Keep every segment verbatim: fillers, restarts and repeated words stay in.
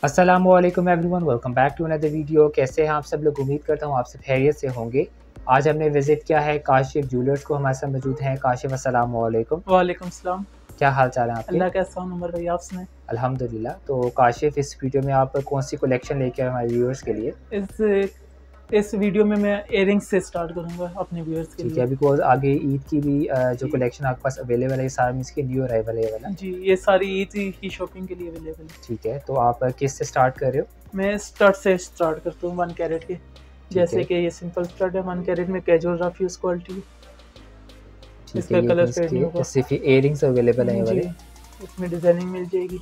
अस्सलामुअलैकुम everyone, welcome back to another video. कैसे हैं आप सब लोग? उम्मीद करता हूँ आप सब खैरियत से होंगे। आज हमने विज़िट किया है काशिफ ज्वेलर्स को। हमारे साथ मौजूद हैं काशिफ। अस्सलामुअलैकुम। वालेकुम सलाम। क्या हाल चाल है आपके? अल्लाह का एहसान उमर भाई, आप सुनाएं। अल्हम्दुलिल्लाह। तो काशिफ, इस वीडियो में आप कौन सी कलेक्शन लेके आए हमारे व्यूअर्स के लिए? इस इस वीडियो में मैं इयरिंग्स से स्टार्ट करूंगा अपने व्यूअर्स के ठीक लिए। है, बिकॉज आगे ईद की भी अ, जो कलेक्शन आपके पास अवेलेबल है, सारा इसके न्यू अराइवल है वाला। जी, ये सारी ईद की शॉपिंग के लिए अवेलेबल है। ठीक है, तो आप किस से स्टार्ट कर रहे हो? मैं स्टड से स्टार्ट करता हूँ, वन कैरेट के। जैसे कि ये सिंपल स्टड है, वन कैरेट में कैजुअल रफ यूज क्वालिटी। इसका कलर फेड नहीं होगा। सिर्फ इयरिंग्स अवेलेबल है वाले। इसमें डिजाइनिंग मिल जाएगी।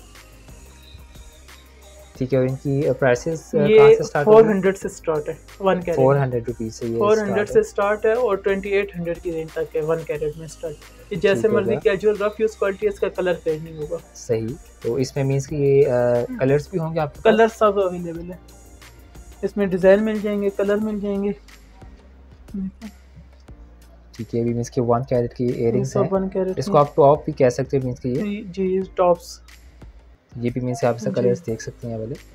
ठीक है, और इनकी प्राइसेस ये कहाँ से स्टार्ट फोर हंड्रेड से स्टार्ट है, one carat four hundred rupees से ये फोर हंड्रेड से स्टार्ट है और ट्वेंटी एट हंड्रेड की रेंज तक है वन कैरेट में स्टार्ट। ये जैसे मर्जी कैजुअल रफ यूज क्वालिटी, इसका कलर फेड नहीं होगा। सही। तो इसमें मींस कि ये कलर्स भी होंगे आपके? कलर सब अवेलेबल है इसमें, डिजाइन मिल जाएंगे, कलर मिल जाएंगे। ठीक है, भी मींस कि वन कैरेट की इयरिंग्स हैं। वन कैरेट इसको आप टॉप भी कह सकते हैं मींस कि ये जी टॉप्स। ये भी मींस आप इसका कलर्स देख सकते हैं वाले।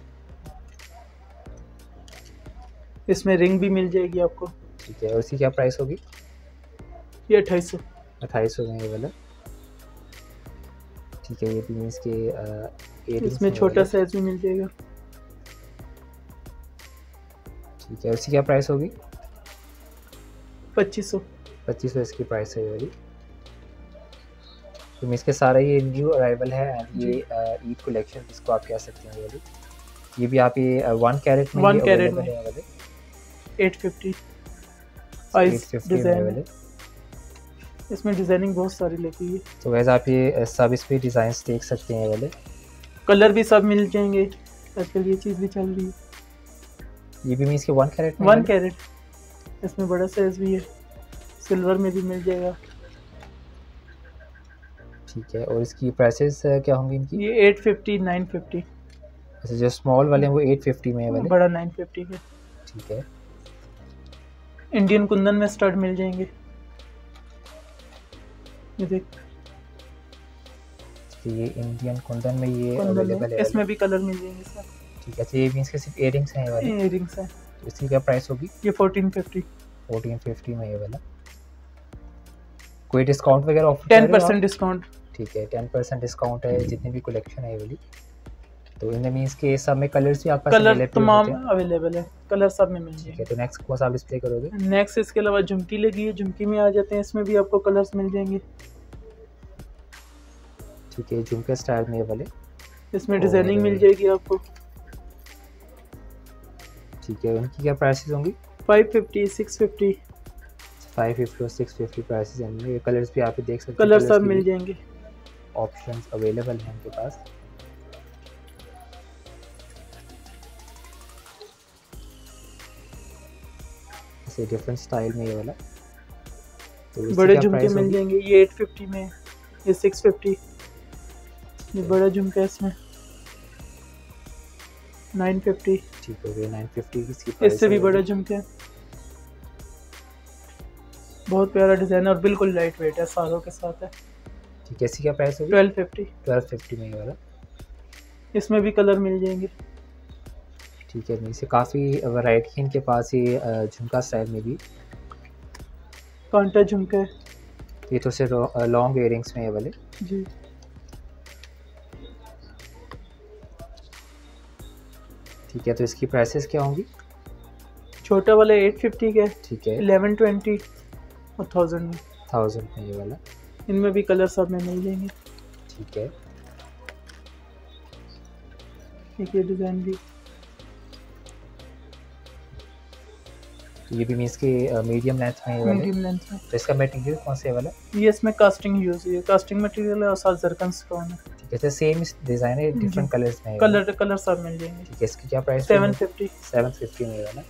इसमें रिंग भी मिल जाएगी आपको। ठीक है, और इसकी क्या प्राइस होगी? ये अट्ठाईस सौ अट्ठाईस सौ में ये वाला। ठीक है, ये भी मींस के इयरिंग्स इसमें छोटा साइज भी मिल जाएगा। ठीक है, उसकी क्या प्राइस होगी? पच्चीस सौ पच्चीस सौ इसकी प्राइस है ये वाली। तो मींस के सारा ये न्यू अराइवल है एंड ये ईद कलेक्शन इसको आप कह सकते हैं वाली। ये भी आप ये वन कैरेट में वन कैरेट में है वाले। Eight fifty ice design. इसमें डिजाइनिंग बहुत सारी लगी है। तो वैसे आप ये सब इस पे डिजाइन्स देख सकते हैं वाले। कलर भी सब मिल जाएंगे, आजकल ये चीज़ भी चल रही है। ये भी मींस के वन कैरेट में वन कैरेट। इसमें बड़ा साइज भी है, सिल्वर में भी मिल जाएगा। ठीक है, और इसकी प्राइसेस क्या होंगी इनकी? ये एट फिफ्टी नाइन फिफ्टी। अच्छा, जो स्मॉल वाले हैं वो एट फिफ्टी में है वाले। बड़ा नाइन फिफ्टी के। ठीक है, इंडियन कुंदन में स्टड मिल जाएंगे। ये देख, ये इंडियन कुंदन में ये अवेलेबल है। इसमें भी कलर मिल जाएंगे सर। ठीक है, तो ये मींस के सिर्फ इयरिंग्स हैं वाले। इयरिंग्स हैं। तो इसकी क्या प्राइस होगी? ये फोर्टीन फिफ्टी। फोर्टीन फिफ्टी में ये वाला। कोई डिस्काउंट वगैरह ऑफर? Ten percent discount. ठीक है, टेन परसेंट डिस्काउंट है जितनी भी कलेक्शन है ये वाली। तो इन मींस के सब में कलर्स भी आपके पास कलर तमाम अवेलेबल है, कलर सब में मिल जाएंगे। ठीक है, तो नेक्स्ट कौन सा आप डिस्प्ले करोगे? नेक्स्ट इसके अलावा झुमकी लगी है, झुमकी में आ जाते हैं। इसमें भी आपको कलर्स मिल जाएंगे। ठीक है, झुमके स्टाइल में ये वाले। इसमें डिजाइनिंग मिल जाएगी आपको। ठीक है, उनकी क्या प्राइसेस होंगी? Five fifty six fifty five fifty और सिक्स फिफ्टी प्राइसेस हैं। ये कलर्स भी आप देख सकते हैं, कलर सब मिल जाएंगे। ऑप्शंस अवेलेबल हैं उनके पास। इसे डिफरेंट स्टाइल में ये वाला। तो बड़े झुमके मिल जाएंगे। ये एट फिफ्टी में, ये सिक्स फिफ्टी। ये बड़ा झुमका है, इसमें नाइन फिफ्टी। ठीक है, ये नाइन फिफ्टी की इसकी प्राइस। इससे भी बड़ा झुमका है, बहुत प्यारा डिजाइन और बिल्कुल लाइट वेट है, सारों के साथ है। ठीक है, इसकी क्या प्राइस होगी? Twelve fifty. ट्वेल्व फिफ्टी में ये वाला। इसमें भी कलर मिल जाएंगे। ठीक है, इसे काफ़ी वैरायटी इनके पास ये झुमका स्टाइल में भी। कांटा झुमका है ये, तो से लॉन्ग इयरिंग्स में ये वाले जी। ठीक है, तो इसकी प्राइसेस क्या होंगी? छोटा वाला एट फिफ्टी का। ठीक है, इलेवन ट्वेंटी और थाउजेंड में। थाउजेंड में ये वाला। इनमें भी कलर सब में मिल जाएंगे। ठीक है, ठीक है, डिजाइन भी। ये भी मींस के मीडियम लेंथ में है। मीडियम लेंथ में। तो इसका मटेरियल कौन सा है वाला? ये इसमें कास्टिंग यूज है, कास्टिंग मटेरियल है और साथ जरकन स्टोन है। ठीक है, तो सेम डिजाइन है, डिफरेंट कलर्स में है। कलर कलर सब मिल जाएंगे। ठीक है, इसकी क्या price? Seven fifty. Seven fifty में वाला।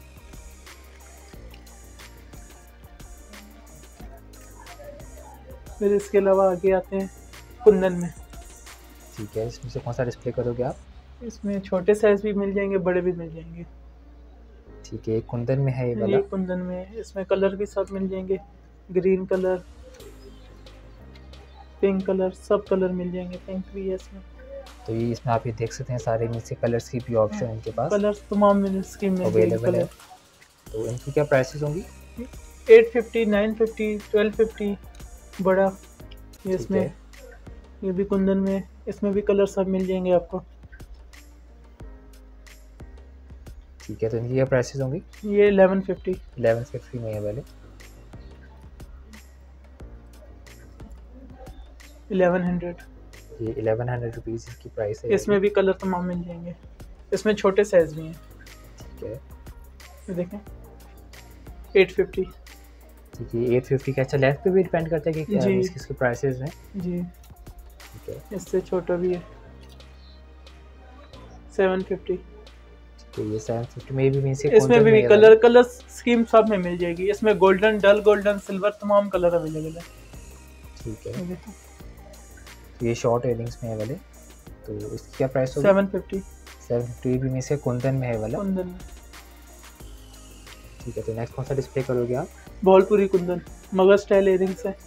फिर इसके अलावा आगे आते हैं कुंदन में। ठीक है, इसमें से कौन सा डिस्प्ले करोगे आप? इसमें छोटे साइज भी मिल जाएंगे, बड़े भी मिल जाएंगे। ठीक है, कुंदन में है ये वाला। ये कुंदन में, इसमें कलर भी सब मिल जाएंगे। ग्रीन कलर, पिंक कलर, सब कलर मिल जाएंगे। पिंक भी है इसमें। तो ये इसमें आप ये देख सकते हैं सारे में से कलर्स की भी ऑप्शन इनके पास कलर्स तमाम स्कीम में अवेलेबल है। तो इनकी क्या प्राइसेस होंगी? Eight fifty, nine fifty, twelve fifty बड़ा। ये इसमें ये भी कुंदन में, इसमें भी कलर सब मिल जाएंगे आपको। ठीक है, तो इनकी क्या प्राइसेस होंगी? ये इलेवन फिफ्टी इलेवन फिफ्टी में है वाले इलेवन हंड्रेड ये इलेवन हंड्रेड रुपीज़ इसकी प्राइस है। इसमें भी कलर तमाम मिल जाएंगे, इसमें छोटे साइज भी हैं। ठीक है, ये देखें एट फिफ्टी। ठीक है, एट फिफ्टी का। अच्छा, लेंथ पे भी डिपेंड करता है कि क्या इसकी इसकी प्राइसेस हैं। जी, ठीक है, इससे छोटा भी है सेवन फिफ्टी। तो ये सेवन फिफ्टी में भी मींस इसमें भी कलर कलर स्कीम सब में मिल जाएगी। इसमें गोल्डन, डल गोल्डन, सिल्वर तमाम कलर अवेलेबल है। ठीक है, तो ये शॉर्ट इयरिंग्स में है वाले, तो इसकी क्या प्राइस होगी? Seven fifty. सेवन फिफ्टी भी मींस कुंदन में है वाला। कुंदन में। ठीक है, तो नेक्स्ट कौन सा डिस्प्ले करोगे आप? भोलपुरी कुंदन मगर स्टाइल इयरिंग्स है।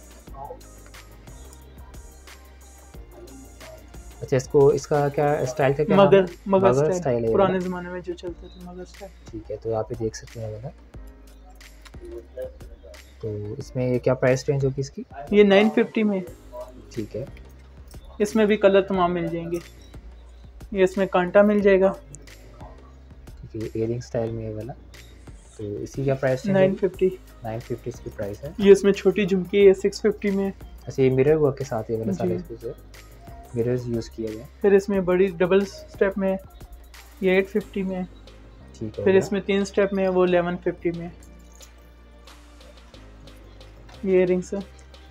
अच्छा, इसको इसका क्या स्टाइल का क्या मगर नाम है? मगर, मगर स्टाइल, स्टाइल है पुराने ज़माने में जो चलते थे मगर स्टाइल। ठीक है, तो आप ये देख सकते हैं वाला। तो इसमें क्या प्राइस रेंज होगी इसकी? ये नाइन फिफ्टी में। ठीक है, इसमें भी कलर तमाम मिल जाएंगे। ये इसमें कांटा मिल जाएगा। ठीक है, इयरिंग स्टाइल में है वाला, तो इसी का price nine fifty nine fifty इसकी प्राइस है। ये इसमें छोटी झुमकी है सिक्स फिफ्टी में। अच्छा, ये मिरर वर्क के साथ ये वाला सारा इसमें जो मिरर्स यूज़ किए गए। फिर इसमें बड़ी डबल स्टेप में ये एट फिफ्टी में। ठीक है, फिर इसमें तीन स्टेप में वो इलेवन फिफ्टी में। ये इयरिंग्स है।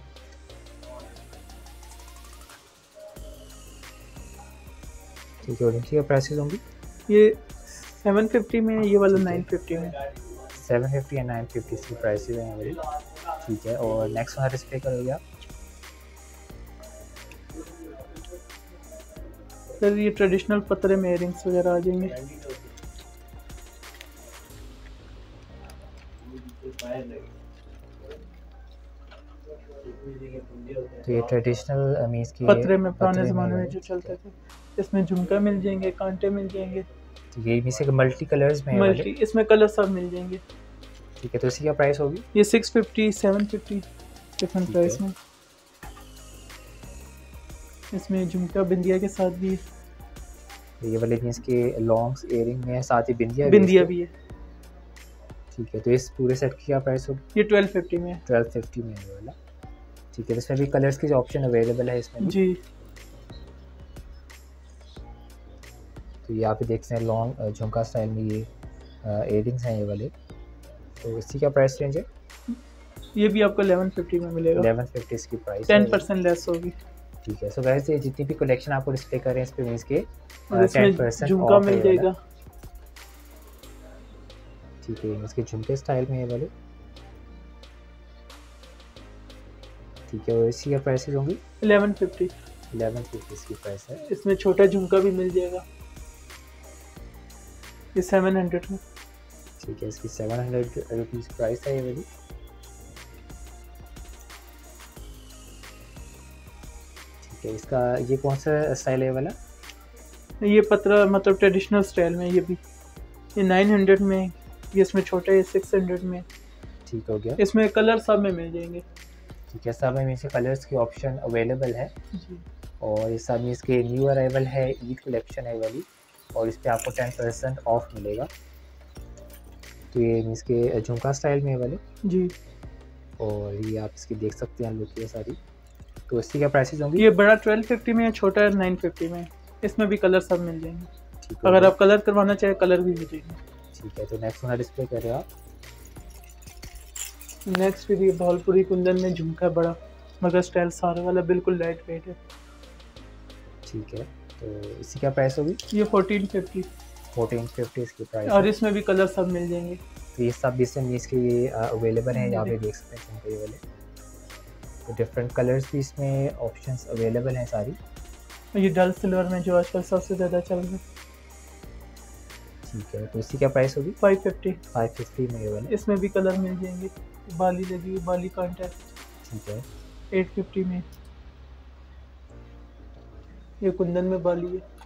ठीक है, और इनकी क्या प्राइसेस होंगी? ये सेवन फिफ्टी में, ये वाला नाइन फिफ्टी में। Seven fifty and nine fifty इसकी प्राइसेस हैं हमारी। ठीक है, और नेक्स्ट वाला डिस्प्ले करोगे आप? सर ये ट्रेडिशनल पतरे में इयरिंग्स वगैरह आ जाएंगे। तो ये ट्रेडिशनल मींस की पतरे में पुराने ज़माने में जो चलते थे। इसमें झुमका मिल जाएंगे, कांटे मिल जाएंगे। तो ये मींस के मल्टी कलर्स में है मल्टी, इसमें कलर सब मिल जाएंगे। ठीक है, तो इसी का प्राइस होगी? ये six fifty, seven fifty different price में। इसमें झुमका बिंदिया के साथ भी। ये वाले मींस के लॉन्ग्स इयरिंग में है, साथ ही बिंदिया बिंदिया भी है। ठीक है, तो इस पूरे सेट की क्या प्राइस होगी? ये ट्वेल्व फिफ्टी में। ट्वेल्व फिफ्टी में है वाला। ठीक है, इसमें भी कलर्स की जो ऑप्शन अवेलेबल है इसमें जी। तो ये आप देख सकते हैं लॉन्ग झुमका स्टाइल में ये इयरिंग्स हैं ये वाले, तो इसी का प्राइस रेंज है? ये भी आपको इलेवन फिफ्टी में मिलेगा। इलेवन फिफ्टी इसकी प्राइस टेन परसेंट लेस होगी। ठीक है, सो गाइस ये जितनी भी कलेक्शन आपको डिस्प्ले कर रहे हैं इस पे मींस के टेन परसेंट झुमका मिल जाएगा। ठीक है, इसके झुमके स्टाइल में ये वाले। ठीक है, और इसी का प्राइसेस होंगी? Eleven fifty. इलेवन फिफ्टी इसकी प्राइस है। इसमें छोटा झुमका भी मिल जाएगा। ये सेवन हंड्रेड में। ठीक है, इसकी सेवन हंड्रेड रुपीज़ प्राइस है ये वाली। ठीक है, इसका ये कौन सा स्टाइल है वाला? ये पतरा मतलब ट्रेडिशनल स्टाइल में। ये भी ये नाइन हंड्रेड में। ये इसमें छोटा है सिक्स हंड्रेड में। ठीक हो गया। इसमें कलर सब में मिल जाएंगे। ठीक है, सब में से कलर्स की ऑप्शन अवेलेबल है जी। और ये सब में इसके न्यू अराइवल है, ईद कलेक्शन है वाली, और इस पर आपको टेन परसेंट ऑफ मिलेगा। तो ये इसके झुमका स्टाइल में वाले जी, और ये आप इसकी देख सकते हैं लुक ये सारी। तो इसकी क्या प्राइसेस होंगी? ये बड़ा ट्वेल्व फिफ्टी में है, छोटा है नाइन फिफ्टी में। इसमें भी कलर सब मिल जाएंगे। अगर आप कलर करवाना चाहे कलर भी मिल जाएंगे। ठीक है, तो नेक्स्ट वाला डिस्प्ले कर रहे हो आप? नेक्स्ट भी भोलपुरी कुंदन में झुमका बड़ा मगर स्टाइल सारा वाला बिल्कुल लाइट वेट है। ठीक है, तो इसी क्या प्राइस होगी? ये फोर्टीन फिफ्टी। फोर्टीन फिफ्टी इसकी प्राइस और इसमें भी कलर सब मिल जाएंगे। तो ये सब भी इसमें इसके ये अवेलेबल हैं, यहाँ पे देख सकते हैं झुमके वाले। तो डिफरेंट कलर्स भी इसमें ऑप्शंस अवेलेबल हैं सारी। ये डल सिल्वर में जो आजकल सबसे ज़्यादा चल रहा है। ठीक है, तो इसी क्या प्राइस होगी? Five fifty. फाइव फिफ्टी में ये वाले। इसमें भी कलर मिल जाएंगे। बाली लगी हुई, बाली कॉन्टैक्ट। ठीक है, एट फिफ्टी में। ये कुंदन में बाली है।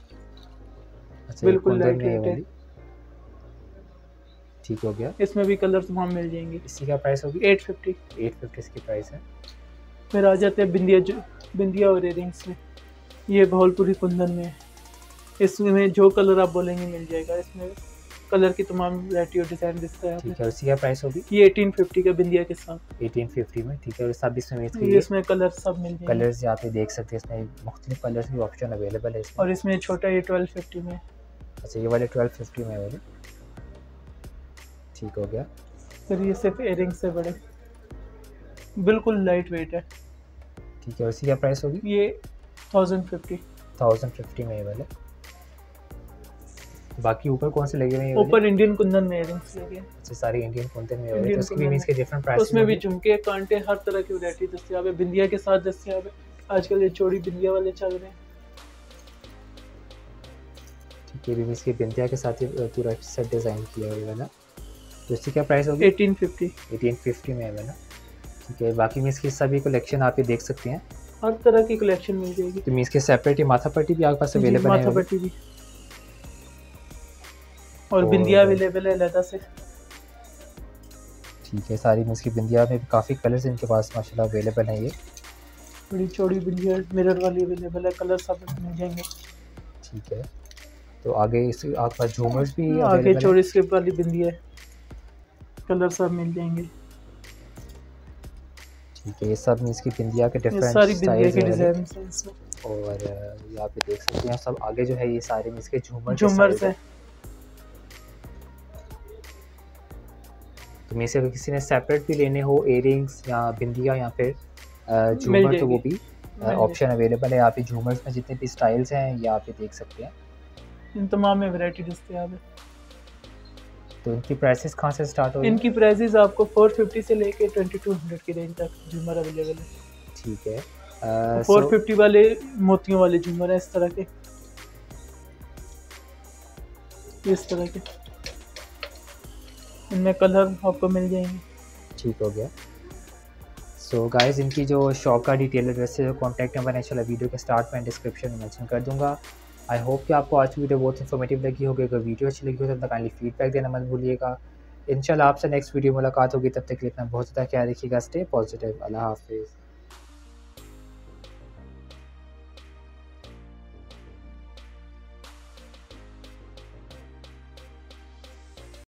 अच्छा, बिल्कुल कुंदन लाइट में ये वेट है। वाली ठीक हो गया। इसमें भी कलर तमाम मिल जाएंगे। इसकी क्या प्राइस होगी? Eight fifty. एट फिफ्टी इसकी प्राइस है। फिर आ जाते हैं बिंदिया, जो बिंदिया और इयरिंग्स में। ये भावलपुरी कुंदन में है। इसमें जो कलर आप बोलेंगे मिल जाएगा। इसमें कलर की तमाम वैरायटी और डिज़ाइन दिखता है। ठीक है, उसकी क्या प्राइस होगी? ये एटीन फिफ्टी का बिंदिया के साथ। एटीन फिफ्टी में ठीक है। और सब इसमें इसके ये ये इसमें कलर सब मिल जाएंगे। कलर्स यहाँ पे देख सकते हैं, इसमें मुख्तलिफ कलर्स की ऑप्शन अवेलेबल है इसमें। और इसमें छोटा ये ट्वेल्व फिफ्टी में। अच्छा, ये वाले ट्वेल्व फिफ्टी में वाले ठीक हो गया। फिर ये सिर्फ इयरिंग से बड़े, बिल्कुल लाइट वेट है। ठीक है, उसकी क्या प्राइस होगी? ये थाउजेंड फिफ्टी। थाउजेंड फिफ्टी में ये वाले। बाकी ऊपर कौन से लगे हुए हैं? ऊपर इंडियन कुंदन में इयरिंग्स लगे हैं। अच्छा, सारे इंडियन कुंदन में वाले। इंडियन तो उसकी भी कुंदन मींस के डिफरेंट प्राइस उसमें भी झुमके, कांटे, हर तरह की वैरायटी दस्तयाब है। बिंदिया के साथ दस्तयाब है। आजकल ये चौड़ी बिंदिया वाले चल रहे हैं। ठीक है, भी मींस के बिंदिया के साथ ही पूरा सेट डिज़ाइन किया हुआ है ना। तो इसकी क्या प्राइस होगी? Eighteen fifty. एटीन फिफ्टी में है ना। ठीक है, बाकी मींस की सभी कलेक्शन आप ये देख सकते हैं। हर तरह की कलेक्शन मिल जाएगी। तो मींस के सेपरेट ही माथा पट्टी भी आपके पास अवेलेबल है? माथा पट्टी भी और बिंदिया अवेलेबल है अलग से। ठीक है, सारी मींस की बिंदिया में भी काफ़ी कलर्स इनके पास माशाल्लाह अवेलेबल हैं। ये बड़ी चौड़ी बिंदिया मिरर वाली अवेलेबल है। कलर सब मिल जाएंगे। ठीक है, तो आगे इस आपके पास झूमर्स भी आगे चौड़ी स्ट्रिप वाली बिंदिया है। कलर सब मिल जाएंगे। ठीक है, ये सब मींस की बिंदिया के डिफरेंट सारी बिंदिया के डिजाइन हैं इसमें। और यहाँ पे देख सकते हैं सब आगे जो है ये सारे मींस के झूमर झूमर्स हैं। तो मींस अगर किसी ने सेपरेट भी लेने हो इयरिंग्स या बिंदिया या फिर झूमर तो वो भी ऑप्शन अवेलेबल है। यहाँ पे झूमर्स में जितने भी स्टाइल्स हैं ये आप देख सकते हैं। इन तमाम में वैरायटी दस्तयाब है। तो इनकी प्राइसेस कहाँ से स्टार्ट हो रही हैं? इनकी प्राइसेस आपको फोर फिफ्टी से लेके ट्वेंटी टू हंड्रेड की रेंज तक झूमर अवेलेबल है। ठीक है, फोर फिफ्टी वाले मोतियों वाले झूमर है इस तरह के, इस तरह के। इनमें कलर आपको मिल जाएंगे। ठीक हो गया। सो so गाइस, इनकी जो शॉप का डिटेल एड्रेस है, जो कॉन्टैक्ट नंबर है इंशाल्लाह वीडियो के स्टार्ट में डिस्क्रिप्शन में मेंशन कर दूंगा। आई होप कि आपको आज की वीडियो बहुत इन्फॉर्मेटिव लगी होगी। अगर वीडियो अच्छी लगी हो तो काइंडली फीडबैक देना मत भूलिएगा। इंशाल्लाह आपसे नेक्स्ट वीडियो मुलाकात होगी। तब तक के लिए अपना बहुत ज़्यादा ख्याल रखिएगा। Stay positive. अल्लाह हाफिज़।